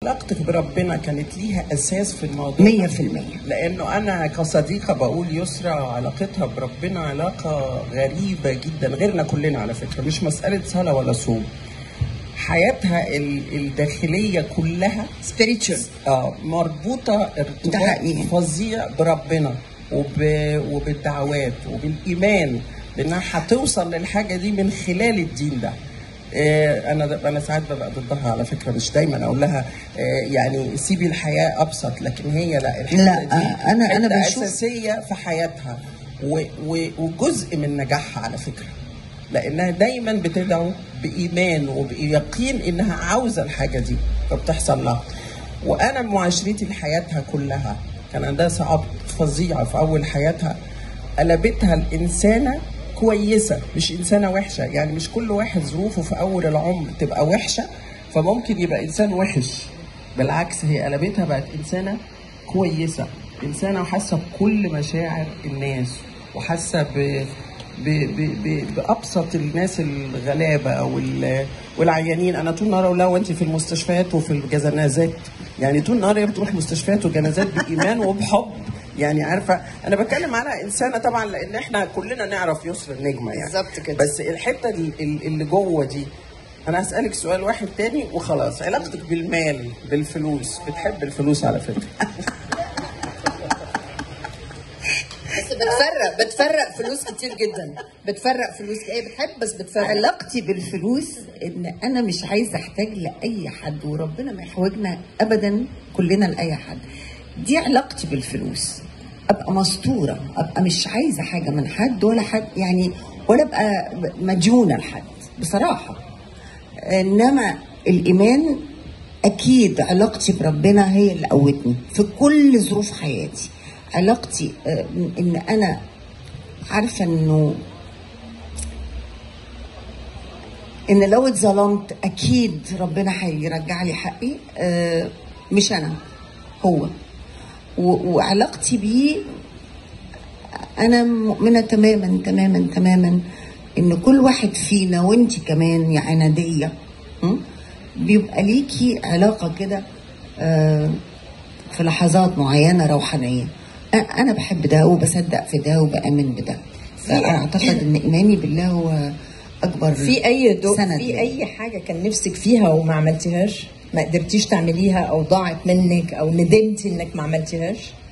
علاقتك بربنا كانت ليها اساس في الموضوع 100%. لانه انا كصديقه بقول يسرا علاقتها بربنا علاقه غريبه جدا، غيرنا كلنا على فكره، مش مساله صلاه ولا صوم. حياتها الداخليه كلها spiritual مربوطه ارتباط فظيع بربنا وبالدعوات وبالايمان بانها هتوصل للحاجه دي من خلال الدين ده. انا ساعات ببقى ضدها على فكره، مش دايما اقول لها يعني سيبي الحياه ابسط، لكن هي لا، لا انا بشوف اساسيه في حياتها وجزء من نجاحها على فكره، لانها دايما بتدعو بايمان وبيقين انها عاوزه الحاجه دي فبتحصل لها. وانا معاشرتي لحياتها كلها كان عندها صعاب فظيعه في اول حياتها، قلبتها الانسانه كويسه مش انسانه وحشه. يعني مش كل واحد ظروفه في اول العمر تبقى وحشه فممكن يبقى انسان وحش، بالعكس هي قلبتها بقت انسانه كويسه، انسانه حاسه بكل مشاعر الناس وحاسه بابسط الناس الغلابه والعيانين. انا طول النهار اقول لها وانت في المستشفيات وفي الجنازات، يعني طول النهار هي بتروح مستشفيات وجنازات بايمان وبحب. يعني عارفه انا بتكلم على انسانه طبعا لان احنا كلنا نعرف يسرا النجمه يعني بالظبط كده، بس الحته اللي جوه دي. انا هسالك سؤال واحد تاني وخلاص. علاقتك بالمال بالفلوس، بتحب الفلوس على فكره بس بتفرق فلوس كتير جدا، بتفرق فلوس، هي بتحب بس بتفرق. علاقتي بالفلوس ان انا مش عايزه احتاج لاي حد، وربنا ما يحوجنا ابدا كلنا لاي حد. دي علاقتي بالفلوس، ابقى مستوره، ابقى مش عايزه حاجه من حد ولا حد يعني، ولا ابقى مديونه لحد بصراحه. انما الايمان اكيد علاقتي بربنا هي اللي قوتني في كل ظروف حياتي. علاقتي ان انا عارفه ان لو اتظلمت اكيد ربنا هيرجع لي حقي، مش انا، هو. وعلاقتي بيه انا مؤمنه تماما تماما تماما ان كل واحد فينا وانتي كمان يا عناديه بيبقى ليكي علاقه كده في لحظات معينه روحانيه. انا بحب ده وبصدق في ده وبامن بده، فاعتقد ان ايماني بالله هو اكبر. في اي حاجه كان نفسك فيها وما عملتيهاش، ما قدرتيش تعمليها او ضاعت منك او ندمتي انك ما عملتيهاش؟